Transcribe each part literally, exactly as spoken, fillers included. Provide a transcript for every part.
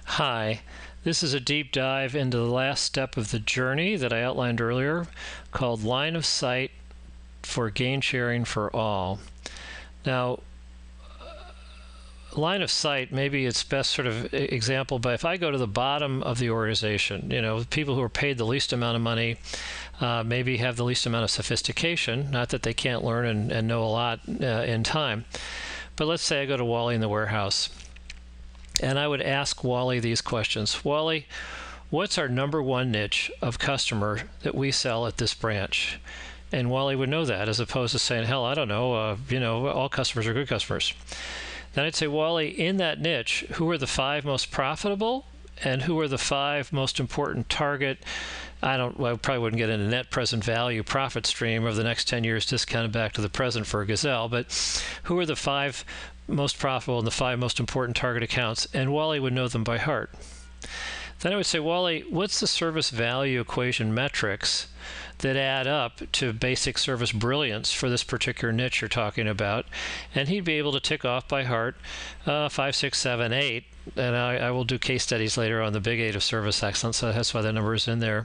Hi, this is a deep dive into the last step of the journey that I outlined earlier called line of sight for gain sharing for all. Now, line of sight, maybe it's best sort of example, but if I go to the bottom of the organization, you know, people who are paid the least amount of money, uh, maybe have the least amount of sophistication, not that they can't learn and, and know a lot uh, in time, but let's say I go to Wally in the warehouse. And I would ask Wally these questions. Wally, what's our number one niche of customer that we sell at this branch? And Wally would know that, as opposed to saying, hell, I don't know, uh, you know, all customers are good customers. Then I'd say, Wally, in that niche, who are the five most profitable and who are the five most important target? I don't, well, I probably wouldn't get into net present value profit stream of the next ten years discounted back to the present for a Gazelle, but who are the five most profitable and the five most important target accounts? And Wally would know them by heart. Then I would say, Wally, what's the service value equation metrics that add up to basic service brilliance for this particular niche you're talking about? And he'd be able to tick off by heart uh, five, six, seven, eight. And I, I will do case studies later on the big eight of service excellence. So that's why the number is in there.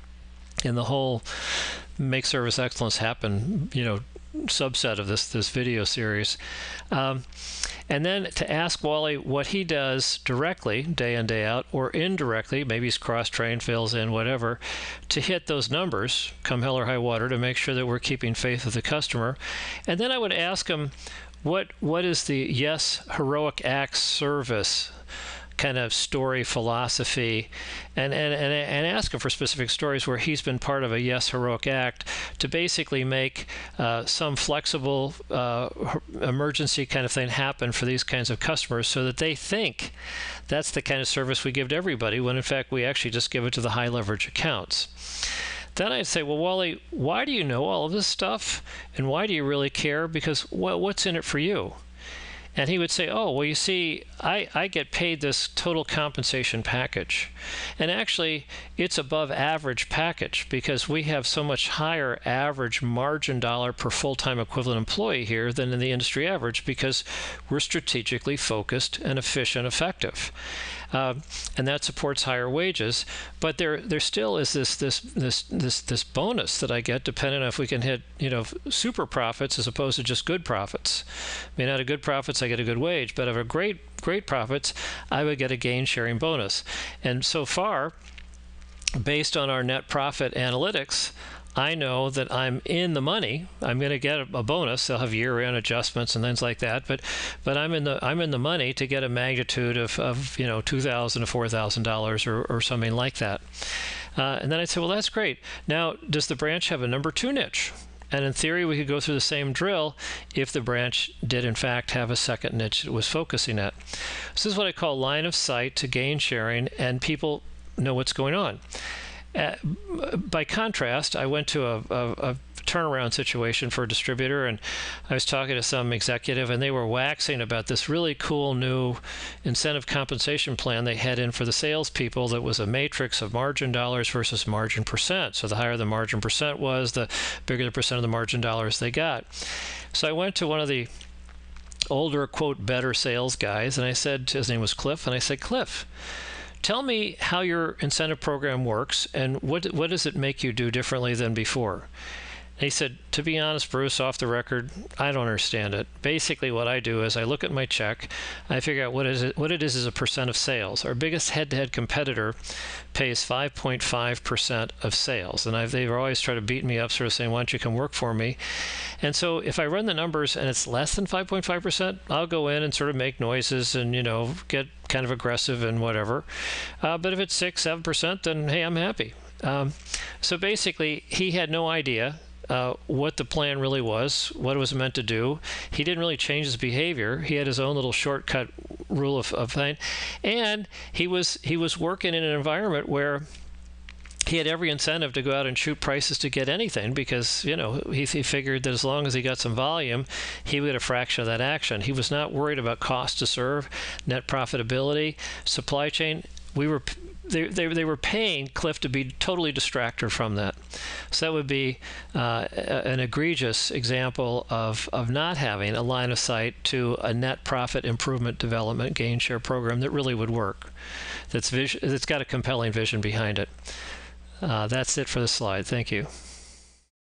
And the whole make service excellence happen, you know, subset of this this video series. Um, and then to ask Wally what he does directly, day in, day out, or indirectly, maybe he's cross-trained, fills in, whatever, to hit those numbers, come hell or high water, to make sure that we're keeping faith with the customer. And then I would ask him, what what is the yes heroic acts service kind of story philosophy, and, and, and, and ask him for specific stories where he's been part of a yes heroic act to basically make uh, some flexible uh, emergency kind of thing happen for these kinds of customers so that they think that's the kind of service we give to everybody, when in fact we actually just give it to the high leverage accounts. Then I'd say, well, Wally, why do you know all of this stuff, and why do you really care? Because, well, what's in it for you? And he would say, oh, well, you see, I, I get paid this total compensation package. And actually, it's above average package because we have so much higher average margin dollar per full-time equivalent employee here than in the industry average because we're strategically focused and efficient, effective. Uh, and that supports higher wages, but there there still is this this this this this bonus that I get depending on if we can hit, you know, super profits as opposed to just good profits. I mean, out of good profits I get a good wage, but out of great great profits I would get a gain sharing bonus. And so far, based on our net profit analytics, I know that I'm in the money. I'm going to get a bonus. They'll have year-end adjustments and things like that, but but I'm in the I'm in the money to get a magnitude of, of you know two thousand to four thousand dollars or or something like that. Uh, and then I'd say, well, that's great. Now, does the branch have a number two niche? And in theory, we could go through the same drill if the branch did in fact have a second niche it was focusing at. So this is what I call line of sight to gain sharing, and people know what's going on. Uh, by contrast, I went to a, a, a turnaround situation for a distributor, and I was talking to some executive, and they were waxing about this really cool new incentive compensation plan they had in for the salespeople that was a matrix of margin dollars versus margin percent. So the higher the margin percent was, the bigger the percent of the margin dollars they got. So I went to one of the older, quote, better sales guys, and I said, his name was Cliff, and I said, Cliff, tell me how your incentive program works and what what does it make you do differently than before? And he said, to be honest, Bruce, off the record, I don't understand it. Basically, what I do is I look at my check, I figure out what is it what it is as a percent of sales. Our biggest head-to-head competitor pays five point five percent of sales, and I've, they've always tried to beat me up, sort of saying, why don't you come work for me? And so if I run the numbers and it's less than five point five percent, I'll go in and sort of make noises and, you know, get kind of aggressive and whatever. Uh, but if it's six, seven percent, then hey, I'm happy. Um, so basically, he had no idea uh, what the plan really was, what it was meant to do. He didn't really change his behavior. He had his own little shortcut rule of, of thing, and he was he was working in an environment where he had every incentive to go out and shoot prices to get anything because, you know, he, he figured that as long as he got some volume, he would get a fraction of that action. He was not worried about cost to serve, net profitability, supply chain. We were they, they, they were paying Cliff to be totally distracted from that. So that would be uh, an egregious example of, of not having a line of sight to a net profit improvement development gain share program that really would work. That's vision, that's got a compelling vision behind it. Uh, that's it for the slide. Thank you.